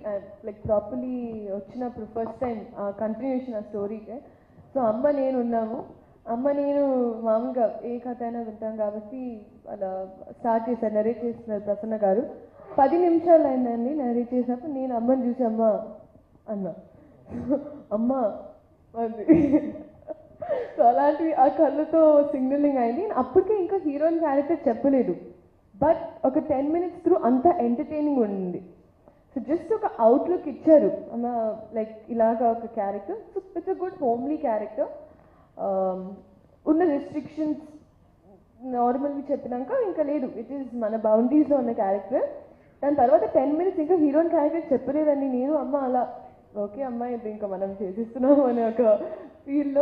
Like properly వచ్చినప్పుడు first time continuation ఆ స్టోరీకి. సో అమ్మ నేను ఉన్నాము, అమ్మ నేను మామూలుగా ఏ కథ అయినా వింటాం కాబట్టి అలా స్టార్ట్ చేశారు. నరేట్ చేస్తున్నారు ప్రసన్న గారు. 10 నిమిషాలు అయిందండి నరేట్ చేసినప్పుడు. నేను అమ్మని చూసి అమ్మ అన్నా, అమ్మ అది. సో అలాంటివి ఆ కళ్ళతో సిగ్నలింగ్ అయింది. అప్పటికే ఇంకా హీరోయిన్ క్యారెక్టర్ చెప్పలేదు, బట్ ఒక 10 minutes త్రూ అంత ఎంటర్టైనింగ్ ఉంది. సో జస్ట్ ఒక అవుట్లుక్ ఇచ్చారు అమ్మ, లైక్ ఇలాగా ఒక character. So it's a good homely character. ఉన్న రెస్ట్రిక్షన్స్ నార్మల్గా చెప్పినాక ఇంకా లేదు, ఇట్ ఈస్ మన బౌండరీస్లో ఉన్న క్యారెక్టర్. దాని తర్వాత 10 minutes ఇంకా హీరోయిన్ క్యారెక్టర్ చెప్పలేదని నేను అమ్మ అలా ఓకే అమ్మాయి ఇది ఇంకా మనం చేసిస్తున్నాము అనే ఒక ఫీల్లో.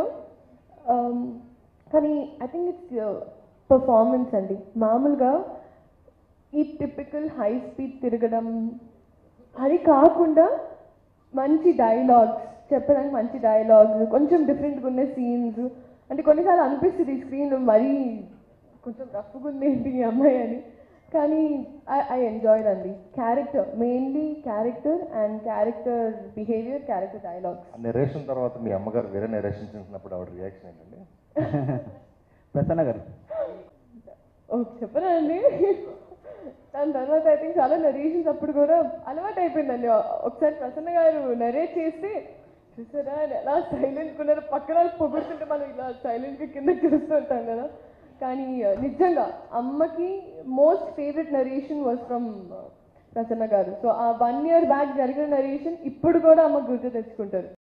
కానీ ఐ థింక్ ఇట్స్ పర్ఫార్మెన్స్ అండి. మామూలుగా ఈ టిపికల్ హై స్పీడ్ తిరగడం అది కాకుండా మంచి డైలాగ్స్ చెప్పడానికి, మంచి డైలాగ్స్, కొంచెం డిఫరెంట్గా ఉన్న సీన్స్. అంటే కొన్నిసార్లు అనిపిస్తుంది ఈ స్క్రీన్లో మరీ కొంచెం రఫ్గా ఉంది ఏంటి ఈ అమ్మాయి అని. కానీ ఐ ఎంజాయ్డ్ అండి. Character mainly character and character behaviour, character dialogues. Narration తర్వాత మీ అమ్మగారు వేరే నెరేషన్ చేసినప్పుడు ఆవిడ రియాక్షన్ ఏంటండి? ప్రసన్న గారు ఓకే చెప్పరా అండి. దాని తర్వాత ఐ థింక్ చాలా నరేషన్స్ అప్పుడు కూడా అలవాటు అయిపోయిందండి. ఒకసారి ప్రసన్న గారు నరేట్ చేస్తే చూసారా ఎలా సైలెంట్ ఉన్నారు, పక్కన పొగుడుతుంటే మనం ఇలా సైలెంట్గా కింద చూస్తుంటాం కదా. కానీ నిజంగా అమ్మకి most favourite narration was from Prasanna గారు. సో ఆ 1 year బ్యాక్ జరిగిన నరేషన్ ఇప్పుడు కూడా అమ్మ గుర్తు తెచ్చుకుంటారు.